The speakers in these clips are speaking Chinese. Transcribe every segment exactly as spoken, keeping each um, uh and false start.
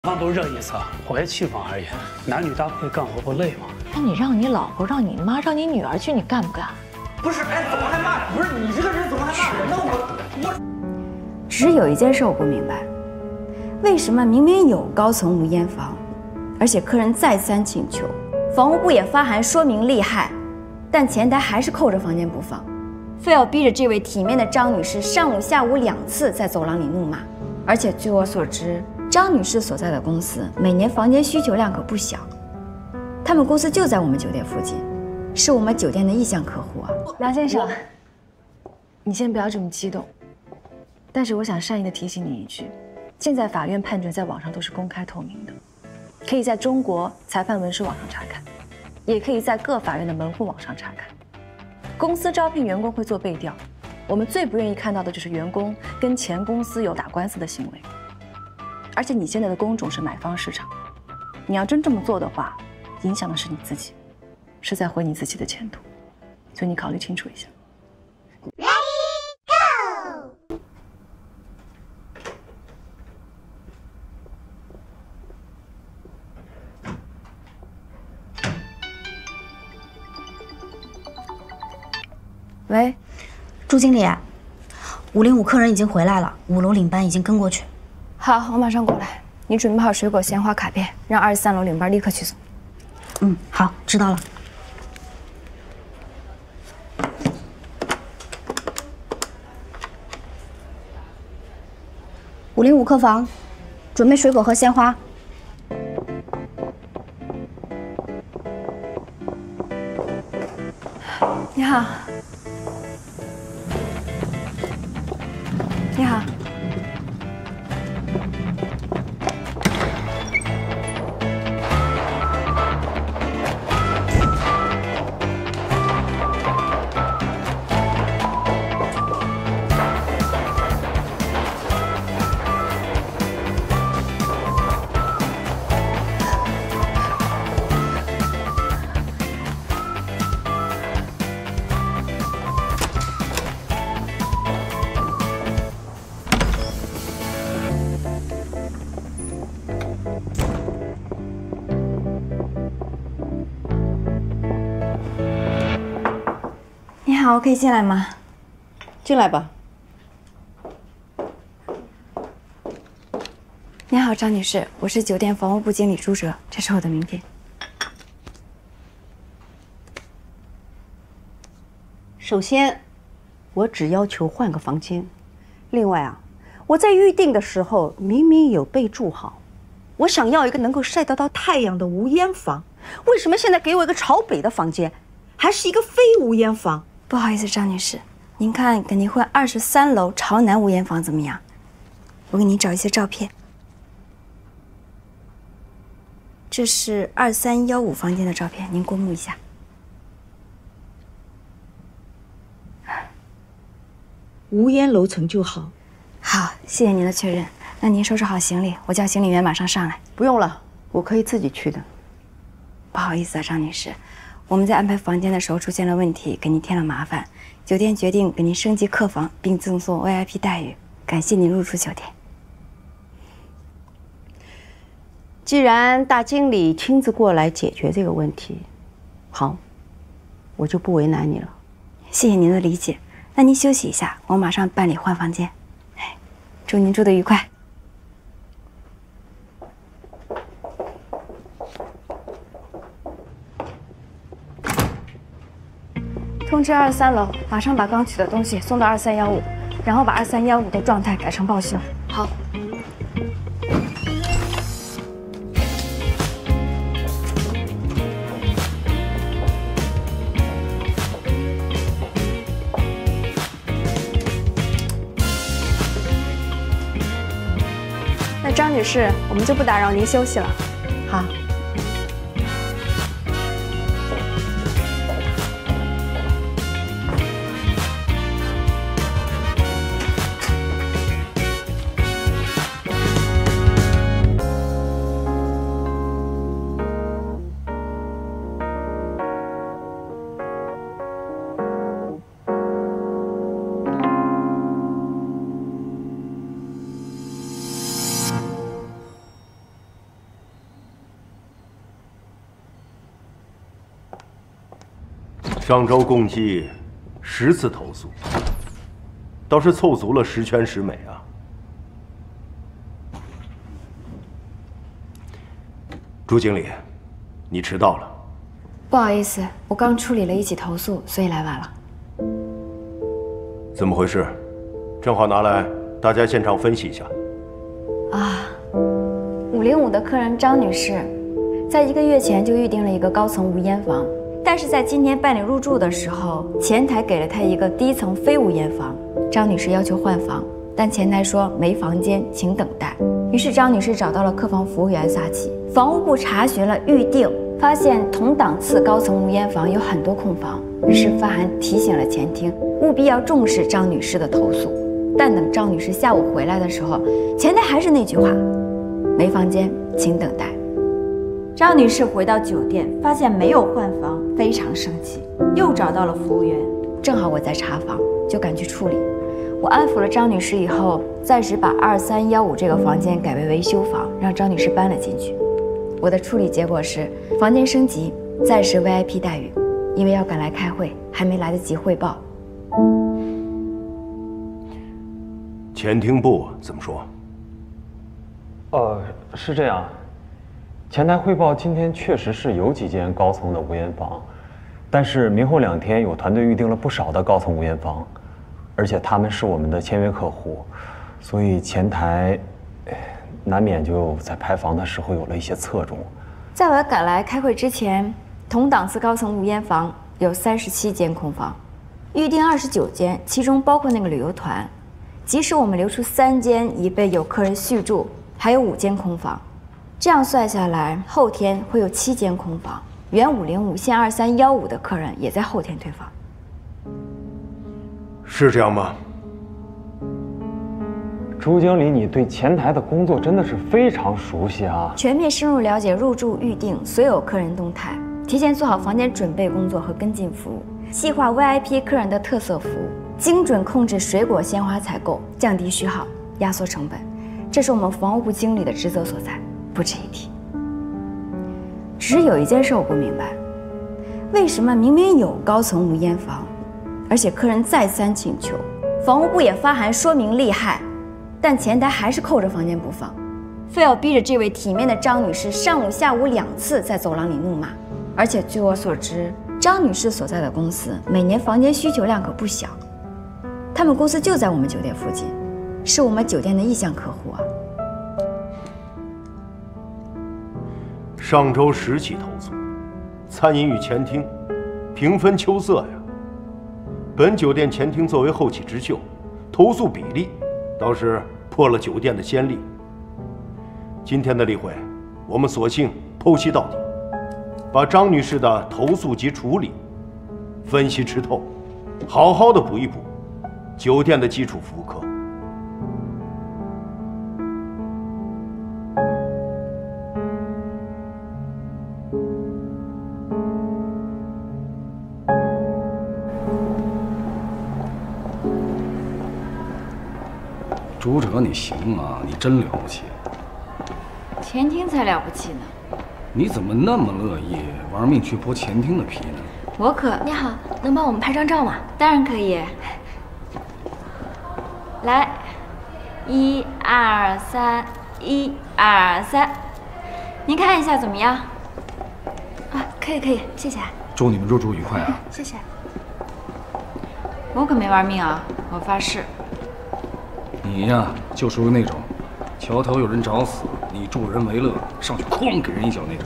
方都热一次，活跃气氛而已，男女搭配干活不累吗？ 那你让你老婆、让你妈、让你女儿去，你干不干？ 不是，哎，怎么还骂人？不是你这个人怎么还骂人呢？我我。 只是有一件事我不明白，为什么明明有高层无烟房，而且客人再三请求，房屋部也发函说明利害，但前台还是扣着房间不放，非要逼着这位体面的张女士上午、下午两次在走廊里怒骂。而且据我所知，张女士所在的公司每年房间需求量可不小，他们公司就在我们酒店附近，是我们酒店的意向客户啊。 梁先生，你先不要这么激动。但是我想善意的提醒你一句，现在法院判决在网上都是公开透明的，可以在中国裁判文书网上查看，也可以在各法院的门户网上查看。公司招聘员工会做背调，我们最不愿意看到的就是员工跟前公司有打官司的行为。而且你现在的工种是买方市场，你要真这么做的话，影响的是你自己，是在毁你自己的前途，所以你考虑清楚一下。 喂，朱经理，五零五客人已经回来了，五楼领班已经跟过去。 好，我马上过来。你准备好水果、鲜花、卡片，让二十三楼领班立刻去送。 嗯，好，知道了。五零五客房，准备水果和鲜花。 你好。你好。你好，我可以进来吗？ 进来吧。 你好，张女士，我是酒店房屋部经理朱哲，这是我的名片。 首先，我只要求换个房间。另外啊，我在预定的时候明明有备注好，我想要一个能够晒得到太阳的无烟房，为什么现在给我一个朝北的房间，还是一个非无烟房？ 不好意思，张女士，您看给您换二十三楼朝南无烟房怎么样？我给您找一些照片。这是二三幺五房间的照片，您过目一下。 无烟楼层就好。 好，谢谢您的确认。那您收拾好行李，我叫行李员马上上来。 不用了，我可以自己去的。 不好意思啊，张女士。我们在安排房间的时候出现了问题，给您添了麻烦。酒店决定给您升级客房，并赠送 V I P 待遇，感谢您入住酒店。 既然大经理亲自过来解决这个问题，好，我就不为难你了。 谢谢您的理解。那您休息一下，我马上办理换房间。哎，祝您住得愉快。通知二十三楼，马上把刚取的东西送到二三幺五，然后把二三幺五的状态改成报销。 好。 那张女士，我们就不打扰您休息了。 好。 上周共计十次投诉，倒是凑足了十全十美啊。朱经理，你迟到了。 不好意思，我刚处理了一起投诉，所以来晚了。 怎么回事？正好拿来，大家现场分析一下。 啊，五零五的客人张女士，在一个月前就预定了一个高层无烟房，但是在今天办理入住的时候，前台给了她一个低层非无烟房。张女士要求换房，但前台说没房间，请等待。于是张女士找到了客房服务员撒气。房务部查询了预定，发现同档次高层无烟房有很多空房，于是发函提醒了前厅，务必要重视张女士的投诉。但等张女士下午回来的时候，前台还是那句话，没房间，请等待。张女士回到酒店，发现没有换房，非常生气，又找到了服务员。正好我在查房，就赶去处理。我安抚了张女士以后，暂时把二三幺五这个房间改为维修房，让张女士搬了进去。我的处理结果是房间升级，暂时 V I P 待遇，因为要赶来开会，还没来得及汇报。 前厅部怎么说？ 呃，是这样，前台汇报今天确实是有几间高层的无烟房，但是明后两天有团队预定了不少的高层无烟房，而且他们是我们的签约客户，所以前台难免就在排房的时候有了一些侧重。 在我赶来开会之前，同档次高层无烟房有三十七间空房，预定二十九间，其中包括那个旅游团。即使我们留出三间以备有客人续住，还有五间空房，这样算下来，后天会有七间空房。原五零五现二三幺五的客人也在后天退房。 是这样吗？ 朱经理，你对前台的工作真的是非常熟悉啊！ 全面深入了解入住预订所有客人动态，提前做好房间准备工作和跟进服务，细化 V I P 客人的特色服务，精准控制水果鲜花采购，降低虚耗，压缩成本，这是我们房务部经理的职责所在，不值一提。只是有一件事我不明白，为什么明明有高层无烟房，而且客人再三请求，房务部也发函说明利害，但前台还是扣着房间不放，非要逼着这位体面的张女士上午下午两次在走廊里怒骂。而且据我所知，张女士所在的公司每年房间需求量可不小，他们公司就在我们酒店附近，是我们酒店的意向客户啊。 上周十起投诉，餐饮与前厅平分秋色呀。本酒店前厅作为后起之秀，投诉比例倒是破了酒店的先例。今天的例会，我们索性剖析到底，把张女士的投诉及处理分析吃透，好好的补一补酒店的基础服务课。 朱哲，你行啊，你真了不起。 前厅才了不起呢。 你怎么那么乐意玩命去剥前厅的皮呢？ 我可…… 你好，能帮我们拍张照吗？ 当然可以。来，一二三，一二三，您看一下怎么样？ 啊，可以可以，谢谢。 祝你们入住愉快啊！ 谢谢。 我可没玩命啊，我发誓。 你呀，就属于那种，桥头有人找死，你助人为乐，上去哐给人一脚那种。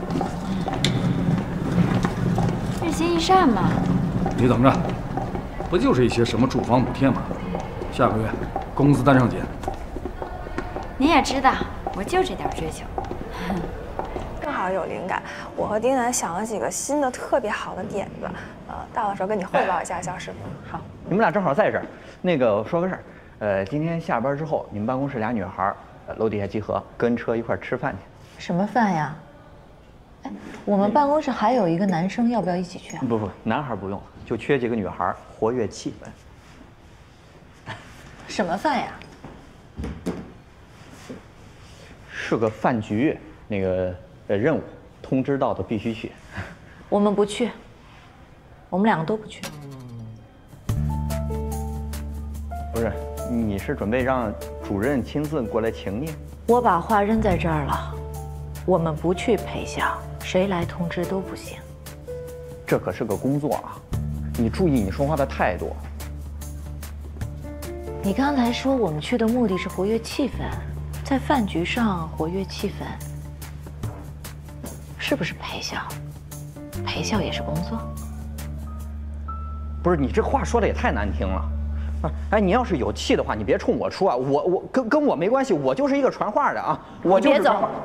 日行一善嘛。 你等着，不就是一些什么住房补贴吗？下个月工资单上减。 你也知道，我就这点追求。 正好有灵感，我和丁楠想了几个新的特别好的点子，呃，到的时候跟你汇报一下，肖师傅。 好，你们俩正好在这儿，那个说个事儿，呃，今天下班之后，你们办公室俩女孩儿，楼底下集合，跟车一块儿吃饭去。 什么饭呀？哎，我们办公室还有一个男生，要不要一起去啊？ 不不，男孩不用，就缺几个女孩，活跃气氛。 什么饭呀？ 是个饭局，那个呃任务，通知到的必须去。 我们不去。 我们两个都不去。 不是，你是准备让主任亲自过来请你？ 我把话扔在这儿了，我们不去陪校，谁来通知都不行。 这可是个工作啊，你注意你说话的态度。 你刚才说我们去的目的是活跃气氛，在饭局上活跃气氛，是不是陪笑？陪笑也是工作。 不是，你这话说的也太难听了。哎，你要是有气的话，你别冲我出啊！我我跟跟我没关系，我就是一个传话的啊！我就是传话。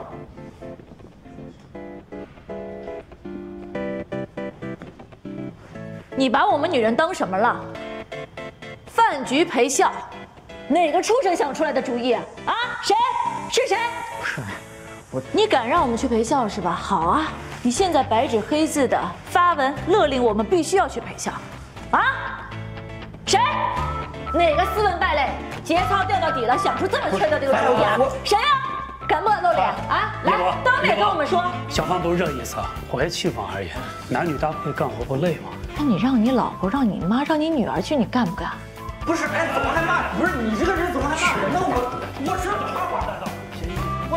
你把我们女人当什么了？饭局陪笑，哪个畜生想出来的主意啊？啊，谁？是谁？ 不是，我你敢让我们去陪笑是吧？好啊，你现在白纸黑字的发文勒令我们必须要去陪笑，啊？谁？哪个斯文败类，节操掉到底了，想出这么缺德的一个主意啊？谁啊？敢不敢露脸啊？来，当面跟我们说。 小芳不是这意思，活跃气氛而已，男女搭配干活不累吗？ 那你让你老婆、让你妈、让你女儿去，你干不干？ 不是，哎，怎么还骂？不是你这个人怎么还骂人呢？我我是插话来的，我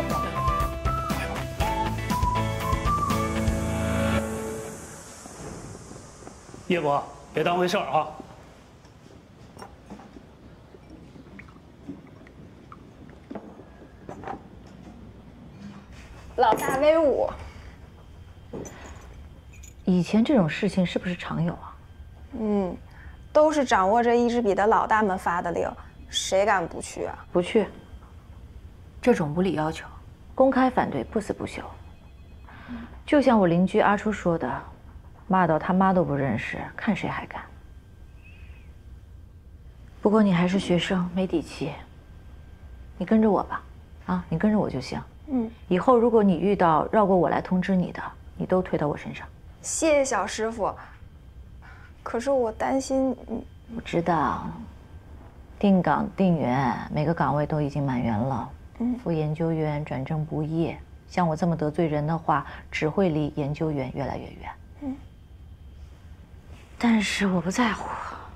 叶伯，别当回事儿啊！ 老大威武。 以前这种事情是不是常有啊？ 嗯，都是掌握着一支笔的老大们发的令，谁敢不去啊？ 不去。这种无理要求，公开反对，不死不休。就像我邻居阿初说的，骂到他妈都不认识，看谁还敢。不过你还是学生，没底气。你跟着我吧，啊，你跟着我就行。 嗯， 以后如果你遇到绕过我来通知你的，你都推到我身上。 谢谢小师傅。可是我担心你。 我知道，定岗定员，每个岗位都已经满员了。嗯，副研究员转正不易，像我这么得罪人的话，只会离研究员越来越远。嗯，但是我不在乎。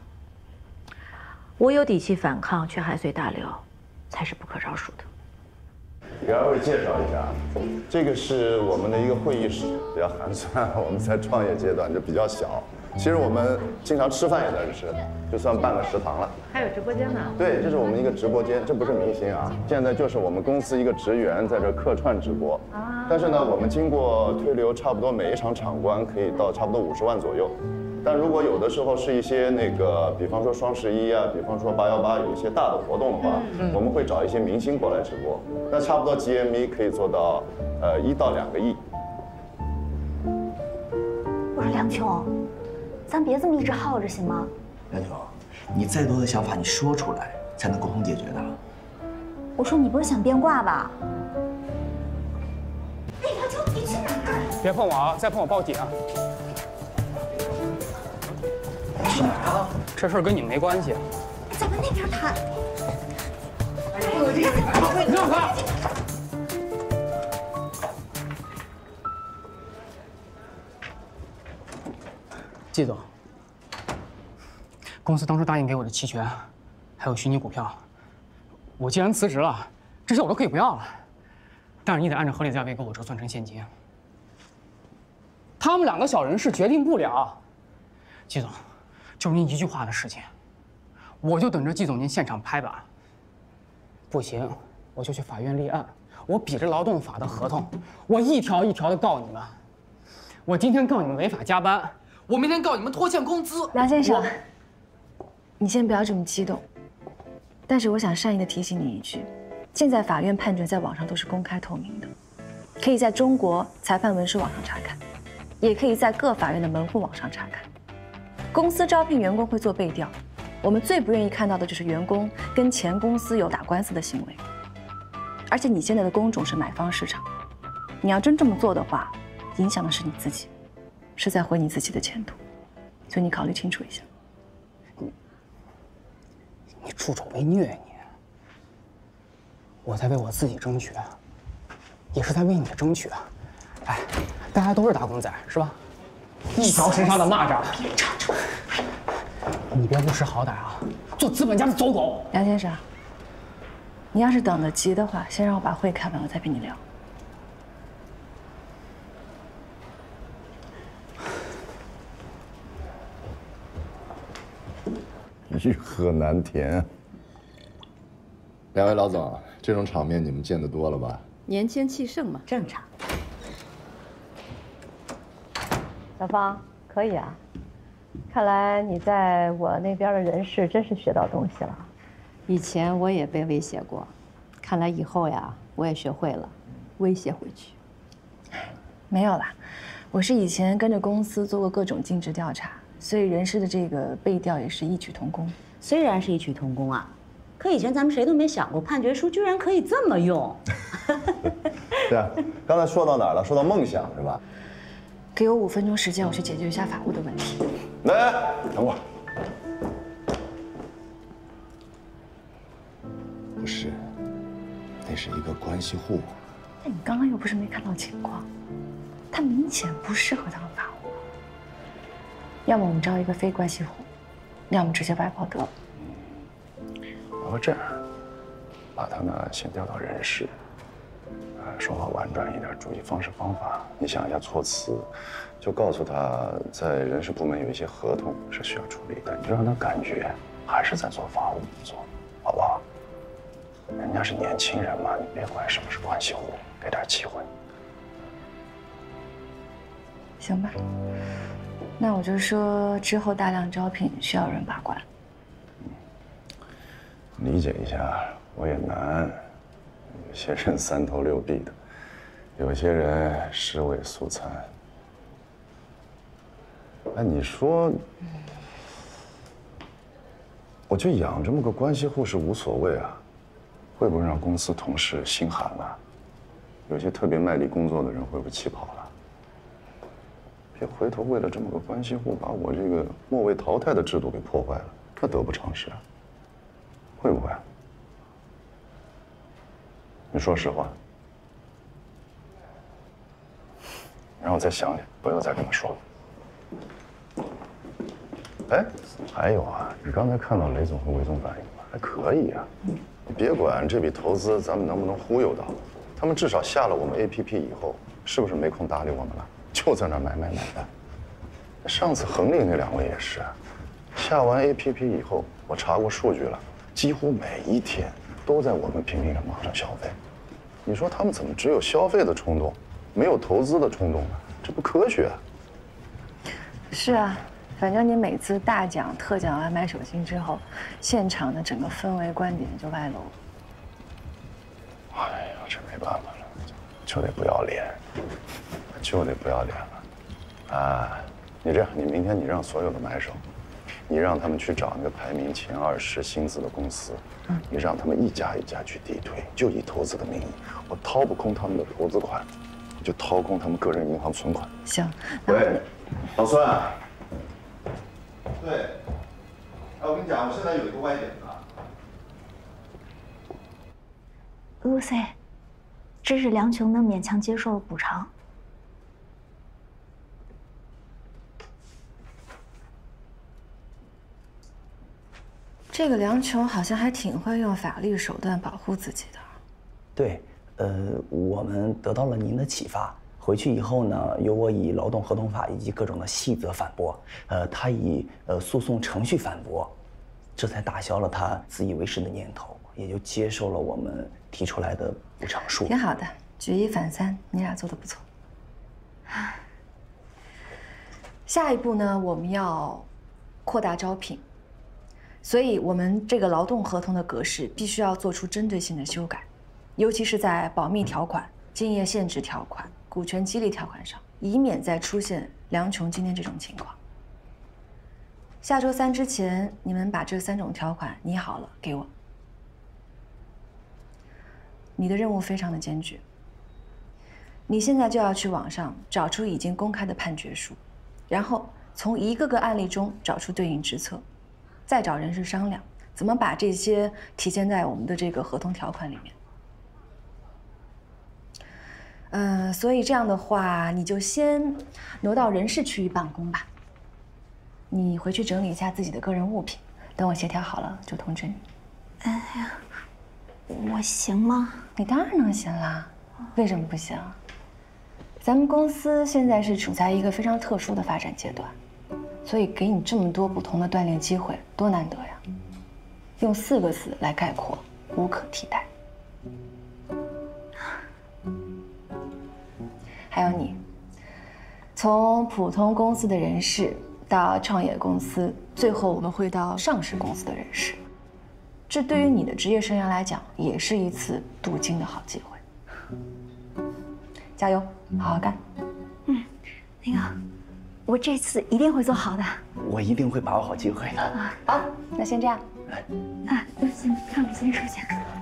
我有底气反抗，却还随大流，才是不可饶恕的。 给二位介绍一下，这个是我们的一个会议室，比较寒酸。我们在创业阶段就比较小，其实我们经常吃饭也在这吃，就算半个食堂了。 还有直播间呢？ 对，这是我们一个直播间，这不是明星啊，现在就是我们公司一个职员在这客串直播。啊。但是呢，我们经过推流，差不多每一场场观可以到差不多五十万左右。但如果有的时候是一些那个，比方说双十一啊，比方说八幺八有一些大的活动的话，嗯、我们会找一些明星过来直播，那差不多 G M V 可以做到呃一到两个亿。 我说梁琼，咱别这么一直耗着行吗？ 梁琼，你再多的想法你说出来才能共同解决的。 我说你不是想变卦吧？哎，梁琼，你去哪儿？ 别碰我啊！再碰我报警啊！ 去哪儿啊？ 这事儿跟你们没关系。 咱们那边谈。 让开！季总，公司当初答应给我的期权，还有虚拟股票，我既然辞职了，这些我都可以不要了。但是你得按照合理价位给我折算成现金。他们两个小人事决定不了。季总。就您一句话的事情，我就等着季总您现场拍板。不行，我就去法院立案，我比着劳动法的合同，我一条一条的告你们。我今天告你们违法加班，我明天告你们拖欠工资。 梁先生，你先不要这么激动。但是我想善意的提醒你一句，现在法院判决在网上都是公开透明的，可以在中国裁判文书网上查看，也可以在各法院的门户网上查看。公司招聘员工会做背调，我们最不愿意看到的就是员工跟前公司有打官司的行为。而且你现在的工种是买方市场，你要真这么做的话，影响的是你自己，是在毁你自己的前途，所以你考虑清楚一下。 你你助纣为虐，你！我在为我自己争取，也是在为你争取。哎，大家都是打工仔，是吧？ 一条身上的蚂蚱。你别不识好歹啊！做资本家的走狗。 梁先生，你要是等得急的话，先让我把会开完，我再跟你聊。 欲壑难填。两位老总，这种场面你们见得多了吧？ 年轻气盛嘛，正常。 小芳，可以啊。看来你在我那边的人事真是学到东西了。 以前我也被威胁过，看来以后呀，我也学会了威胁回去。 没有啦，我是以前跟着公司做过各种尽职调查，所以人事的这个背调也是异曲同工。 虽然是异曲同工啊，可以前咱们谁都没想过判决书居然可以这么用。 对啊，刚才说到哪儿了？说到梦想是吧？ 给我五分钟时间，我去解决一下法务的问题。 来，等会儿。不是，那是一个关系户。 那你刚刚又不是没看到情况，他明显不适合当法务。要么我们招一个非关系户，要么直接外包得了。 要不这样，把他呢先调到人事。 说话婉转一点，注意方式方法。你想一下措辞，就告诉他在人事部门有一些合同是需要处理的，你就让他感觉还是在做法务工作，好不好？人家是年轻人嘛，你别管什么是关系户，给点机会。 行吧，那我就说之后大量招聘需要人把关。 理解一下，我也难。 有些人三头六臂的，有些人尸位素餐。哎，你说，我就养这么个关系户是无所谓啊，会不会让公司同事心寒了？有些特别卖力工作的人会不会气跑了？别回头为了这么个关系户，把我这个末位淘汰的制度给破坏了，那得不偿失啊！会不会？ 你说实话，让我再想想，不要再跟他说了。哎，还有啊，你刚才看到雷总和魏总反应吗？还可以啊。你别管这笔投资咱们能不能忽悠到，他们至少下了我们 A P P 以后，是不是没空搭理我们了？就在那买买买的。上次恒利那两位也是，下完 A P P 以后，我查过数据了，几乎每一天。 都在我们平平人网上消费，你说他们怎么只有消费的冲动，没有投资的冲动呢？这不科学啊！ 是啊，反正你每次大奖、特奖完买手心之后，现场的整个氛围、观点就歪楼。 哎呀，这没办法了，就得不要脸，就得不要脸了。啊，你这样，你明天你让所有的买手。 你让他们去找那个排名前二十薪资的公司，嗯，你让他们一家一家去地推，就以投资的名义，我掏不空他们的投资款，我就掏空他们个人银行存款。 行， 喂，老孙，对，哎，我跟你讲，我现在有一个歪点子。 Lucy， 这是梁琼能勉强接受的补偿。 这个梁琼好像还挺会用法律手段保护自己的。 对，呃，我们得到了您的启发，回去以后呢，由我以劳动合同法以及各种的细则反驳，呃，他以呃诉讼程序反驳，这才打消了他自以为是的念头，也就接受了我们提出来的补偿数。 挺好的，举一反三，你俩做得不错。下一步呢，我们要扩大招聘。 所以，我们这个劳动合同的格式必须要做出针对性的修改，尤其是在保密条款、竞业限制条款、股权激励条款上，以免再出现梁琼今天这种情况。下周三之前，你们把这三种条款拟好了给我。你的任务非常的艰巨，你现在就要去网上找出已经公开的判决书，然后从一个个案例中找出对应之策。 再找人事商量，怎么把这些体现在我们的这个合同条款里面。 嗯，所以这样的话，你就先挪到人事区域办公吧。你回去整理一下自己的个人物品，等我协调好了就通知你。 哎呀，我行吗？ 你当然能行啦，为什么不行？咱们公司现在是处在一个非常特殊的发展阶段，所以给你这么多不同的锻炼机会，多难得呀！用四个字来概括，无可替代。还有你，从普通公司的人事到创业公司，最后我们会到上市公司的人事，这对于你的职业生涯来讲，也是一次镀金的好机会。加油，好好干。 嗯，那个，我这次一定会做好的。 我一定会把握好机会的。 好，那先这样。 啊，先让我先收下。